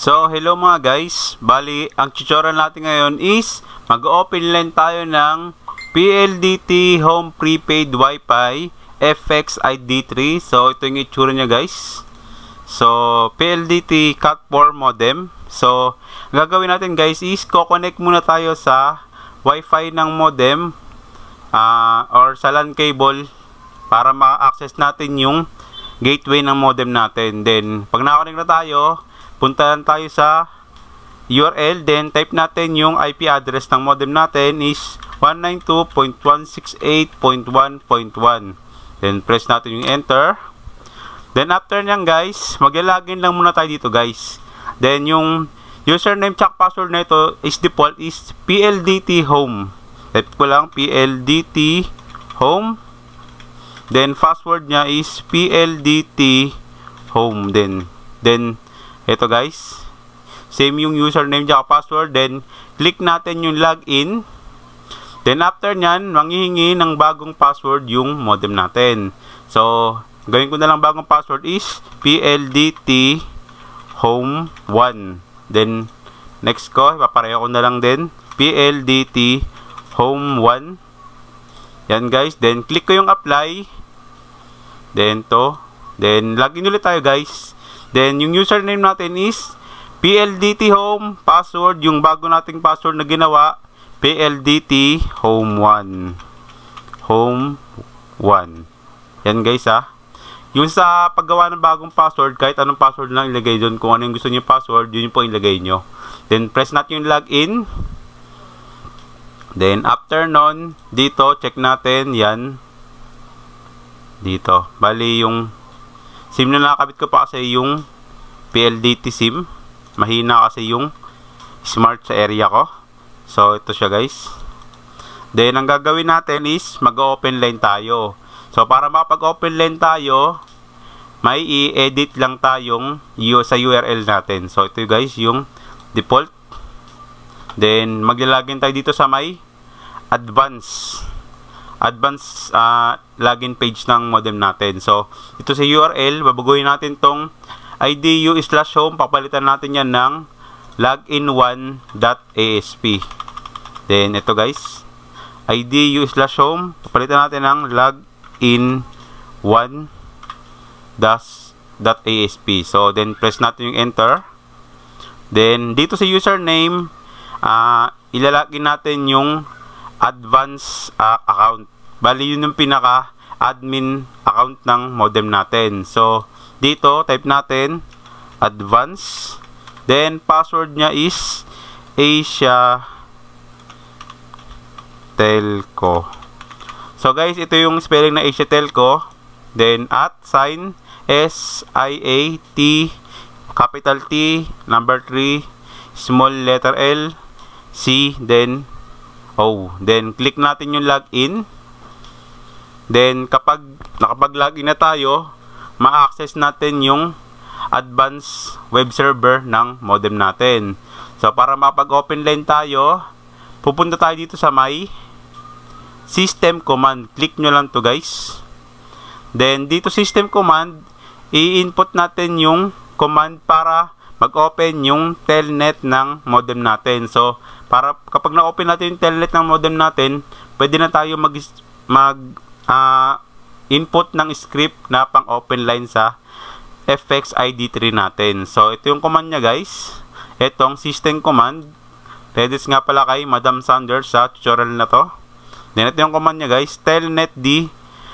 So, hello mga guys. Bali, ang tutorial natin ngayon is mag-open line tayo ng PLDT Home Prepaid Wi-Fi FXID3. So, ito yung itsura niya guys. So, PLDT Cat4 modem. So, ang gagawin natin guys is ko-connect muna tayo sa Wi-Fi ng modem or sa LAN cable para ma-access natin yung gateway ng modem natin. Then, pag nakakonect na tayo, puntahan tayo sa URL, then type natin yung IP address ng modem natin is 192.168.1.1. Then press natin yung enter. Then after nyan guys, mag-login lang muna tayo dito guys. Then yung username tsaka password na ito is default is PLDT Home. Type ko lang PLDT Home. Then password nya is PLDT Home din. Then ito guys, same yung username at password. Then click natin yung login. Then after nyan, manghihingi ng bagong password yung modem natin. So gawin ko na lang bagong password is PLDT Home 1. Then next ko, ipapareho ko na lang din PLDT Home 1. Yan guys. Then click ko yung apply. Then to. Then login ulit tayo guys. Then, yung username natin is PLDT Home, password, yung bago nating password na ginawa, PLDT Home 1. Home 1. Yan guys ha. Yung sa paggawa ng bagong password, kahit anong password lang ilagay doon, kung ano yung gusto niyo password, yun po ilagay nyo. Then, press natin yung login. Then, after nun, dito, check natin, yan. Dito. Bali, yung SIM na nakakabit ko pa kasi yung PLDT SIM. Mahina kasi yung smart sa area ko. So, ito siya guys. Then, ang gagawin natin is mag-open line tayo. So, para makapag-open line tayo, may i-edit lang tayong sa URL natin. So, ito guys, yung default. Then, maglalagin tayo dito sa may advanced login page ng modem natin. So, ito sa URL, babaguhin natin tong idu/home, papalitan natin yan ng login1.asp. Then, ito guys, idu/home, papalitan natin ng login1.asp. So, then, press natin yung enter. Then, dito sa username, ilalagin natin yung advanced account. Bali, yun yung pinaka-admin account ng modem natin. So, dito, type natin advanced. Then, password nya is Asia Telco. So, guys, ito yung spelling na Asia Telco. Then, @ SIAT, capital T, number 3, small letter L, C, then O. Then, click natin yung login. Then, kapag nakapag-login na tayo, ma-access natin yung advanced web server ng modem natin. So, para mapag-open line tayo, pupunta tayo dito sa may system command. Click nyo lang to guys. Then, dito system command, i-input natin yung command para mag-open yung telnet ng modem natin. So, para kapag na-open natin yung telnet ng modem natin, pwede na tayo input ng script na pang open line sa FXID3 natin. So, ito yung command nya guys. Itong system command. Credits nga pala kay Madam Sanders sa tutorial na to. Then, ito yung command nya guys. telnet d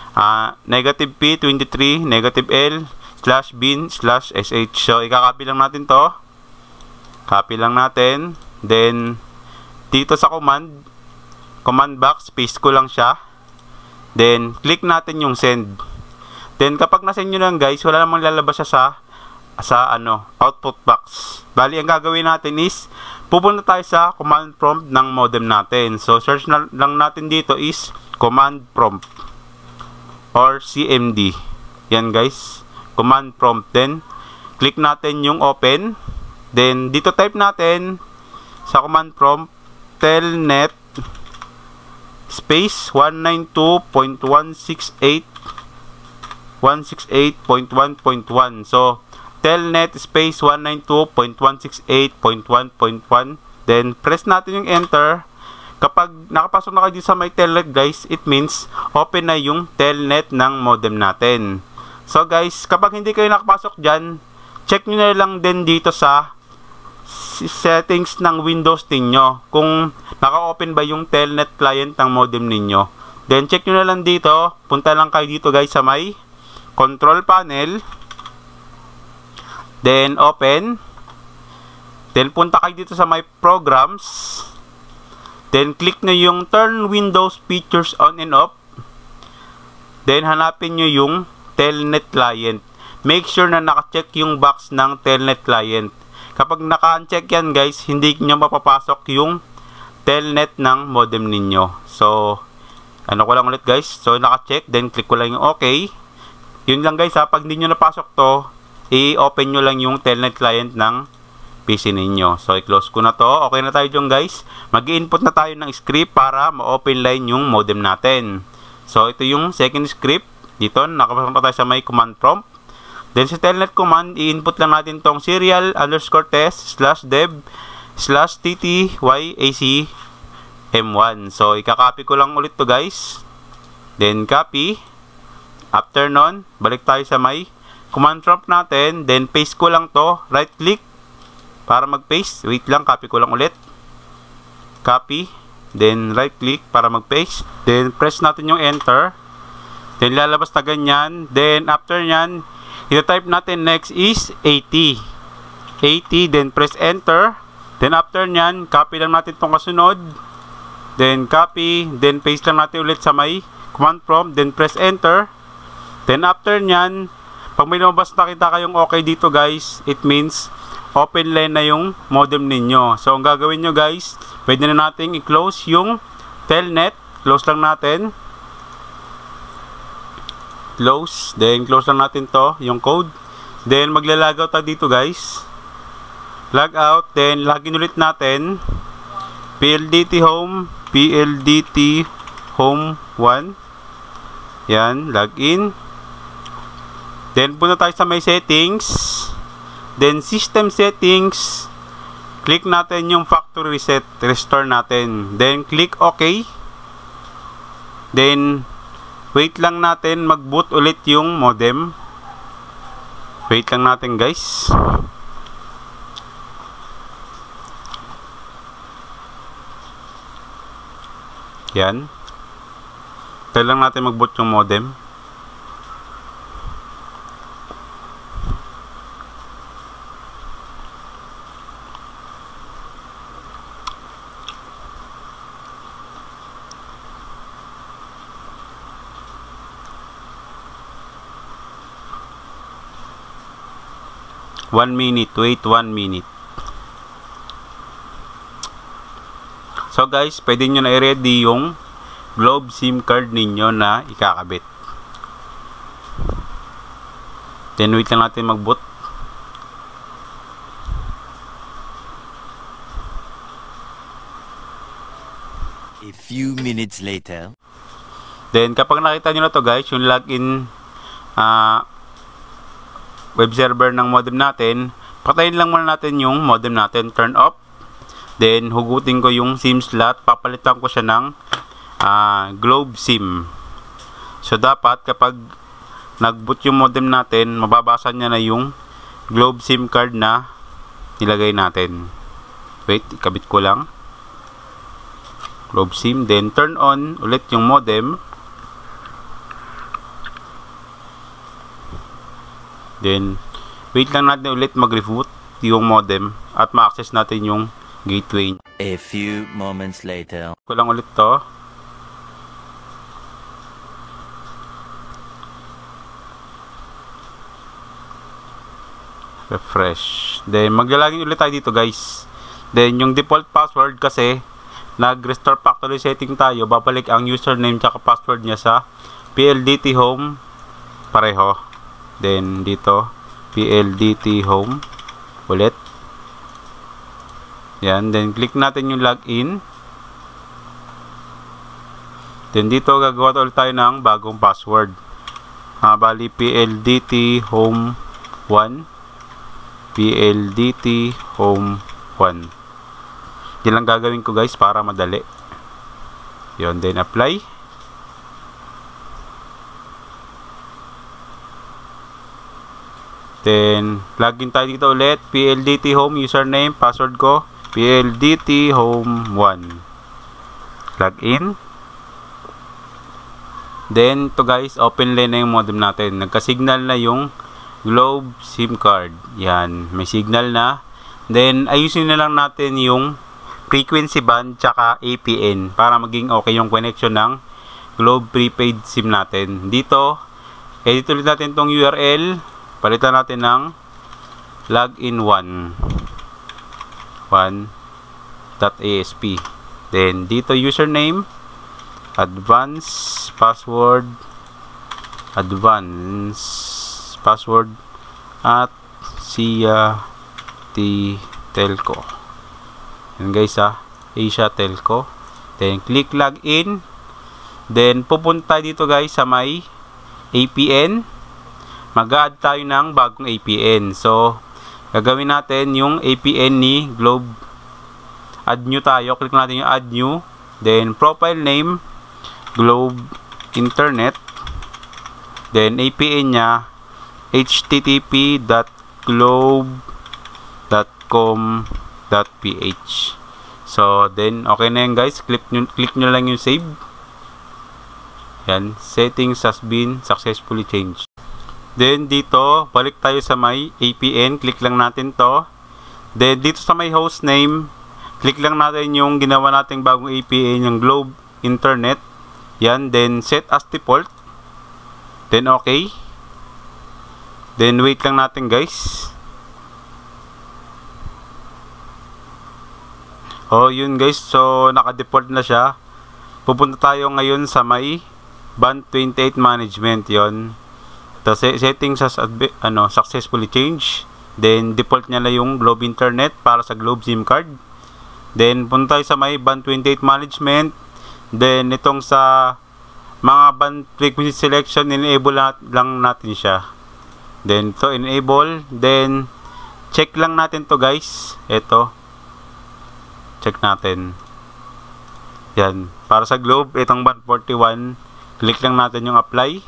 -p23 -l /bin/sh. So, ikakopy lang natin to. Copy lang natin. Then, dito sa command box, paste ko lang siya. Then, click natin yung send. Then, kapag na-send nyo lang guys, wala namang lalabas siya sa output box. Bali, ang gagawin natin is, pupunta tayo sa command prompt ng modem natin. So, search lang natin dito is command prompt or CMD. Yan guys, command prompt. Then, click natin yung open. Then, dito type natin sa command prompt, telnet space 192.168.1.1. So, telnet space 192.168.1.1. Then press natin yung enter. Kapag nakapasok na kayo dito sa may telnet guys, it means open na yung telnet ng modem natin. So guys, kapag hindi kayo nakapasok dyan, check nyo na lang din dito sa settings ng Windows ninyo kung naka-open ba yung telnet client ng modem ninyo. Then check nyo na lang dito, punta lang kayo dito guys sa may control panel. Then open. Then punta kayo dito sa may programs. Then click nyo yung turn Windows features on and off. Then hanapin nyo yung telnet client. Make sure na naka-check yung box ng telnet client. Kapag naka-uncheck yan guys, hindi nyo mapapasok yung telnet ng modem ninyo. So, ano ko lang ulit guys. So, naka-check. Then click ko lang yung OK. Yun lang guys ha. Pag hindi nyo napasok to, i-open nyo lang yung telnet client ng PC ninyo. So, i-close ko na to. Okay na tayo dyan guys. Mag-i-input na tayo ng script para ma-open line yung modem natin. So, ito yung second script. Dito, nakapasok na tayo sa may command prompt. Then, sa telnet command, i-input lang natin tong serial_test/dev/ttyacm1. So, ikakopy ko lang ulit to guys. Then, copy. After nun, balik tayo sa may command prompt natin. Then, paste ko lang to. Right click para mag-paste. Wait lang, copy ko lang ulit. Copy. Then, right click para mag-paste. Then, press natin yung enter. Then, lalabas na ganyan. Then, after nyan, ito-type natin next is 80. 80. Then, press enter. Then, after nyan, copy lang natin itong kasunod. Then, copy. Then, paste lang natin ulit sa may command prompt. Then, press enter. Then, after nyan, pag may lumabas nakita kayong okay dito guys, it means open line na yung modem ninyo. So, ang gagawin nyo guys, pwede na natin i-close yung telnet. Close lang natin. Close. Then, close lang natin to, yung code. Then, magla-logout tayo dito guys. Log out. Then, login ulit natin. PLDT home. PLDT home 1. Yan. Login. Then, punta tayo sa may settings. Then, system settings. Click natin yung factory reset. Restore natin. Then, click OK. Then, wait lang natin mag-boot ulit yung modem. Wait lang natin guys. Yan. Tayo lang natin mag-boot yung modem. One minute. Wait 1 minute. So guys, pwede nyo na i-ready yung Globe SIM card ninyo na ikakabit. Then wait lang natin mag-boot. A few minutes later. Then kapag nakita nyo na to guys, yung login web server ng modem natin, patayin lang muna natin yung modem natin, turn off. Then hugutin ko yung SIM slot, papalitan ko siya ng Globe SIM. So dapat kapag nag-boot yung modem natin, mababasa niya na yung Globe SIM card na nilagay natin. Wait, ikabit ko lang. Globe SIM, then turn on ulit yung modem. Then, wait lang natin ulit mag-reboot yung modem at ma-access natin yung gateway. A few moments later. Ko lang ulit to. Refresh. Then, maglalagin ulit tayo dito guys. Then, yung default password kasi nag-restore factory setting tayo, babalik ang username tsaka password niya sa PLDT home pareho. Then dito PLDT home ulit. Yan, then click natin yung login. Then dito gagawa ulit tayo ng bagong password. Bali PLDT home 1. PLDT home 1. Yan lang gagawin ko guys para madali. Yun, then apply. Then login tayo dito ulit. PLDT home, username, password ko PLDT home 1. Login. Then to guys, open line na yung modem natin. Nagka-signal na yung Globe SIM card. Yan, may signal na. Then ayusin na lang natin yung frequency band tsaka APN para maging okay yung connection ng Globe prepaid SIM natin. Dito, edit ulit natin tong URL. Palitan natin ng login 1.asp. Then dito username, advanced password at Sia T Telco. Yan guys Asia Telco. Then click login. Then pupunta dito guys sa may APN. Mag-add tayo ng bagong APN. So gagawin natin yung APN ni Globe. Add new tayo. Click natin yung add new. Then profile name Globe Internet. Then APN nya http://globe.com.ph. So then okay na yan guys. Click nyo lang yung save. Yan, settings has been successfully changed. Then dito, balik tayo sa may APN, click lang natin to. Then dito sa may host name, click lang natin yung ginawa nating bagong APN, yung Globe Internet. Yan, then set as default. Then okay. Then wait lang natin guys. Oh, yun guys, so naka-default na siya. Pupunta tayo ngayon sa may band 28 management. Yon. The settings has successfully changed. Then default niya na yung Globe Internet para sa Globe SIM card. Then punta tayo sa may band 28 management. Then itong sa mga band frequency selection, enable lang natin siya. Then to enable, then check lang natin to guys. Ito, check natin. Yan, para sa Globe, itong band 41, click lang natin yung apply.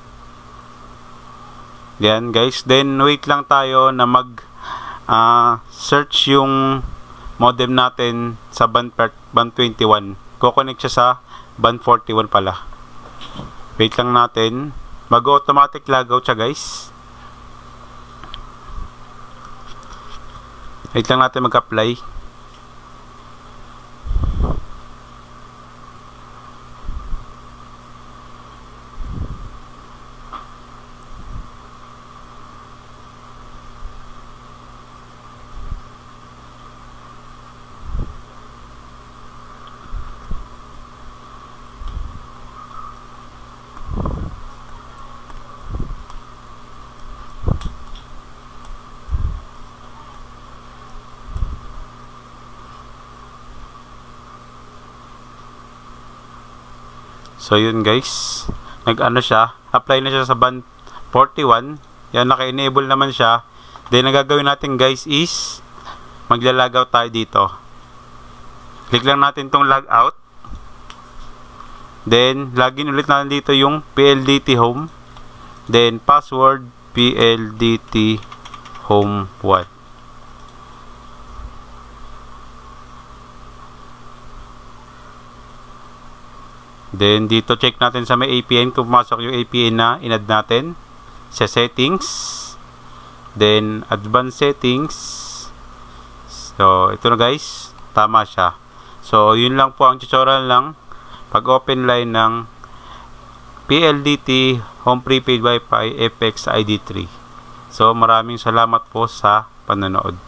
Yan guys, then wait lang tayo na mag search yung modem natin sa band 21. Ko-connect siya sa band 41 pala. Wait lang natin. Mag-automatic logout siya guys. Wait lang natin mag-apply. So yun guys, nag-ano siya, apply na siya sa band 41. Yan, naka-enable naman siya. Then ang gagawin natin guys is magla-logout tayo dito. Click lang natin tong logout. Then login ulit natin dito yung PLDT home. Then password PLDT home 1. Then dito check natin sa may APN kung pumasok yung APN na in-add natin sa settings. Then advanced settings. So ito na guys, tama siya. So yun lang po ang tutorial lang pag open line ng PLDT Home Prepaid Wi-Fi FX ID3. So maraming salamat po sa panonood.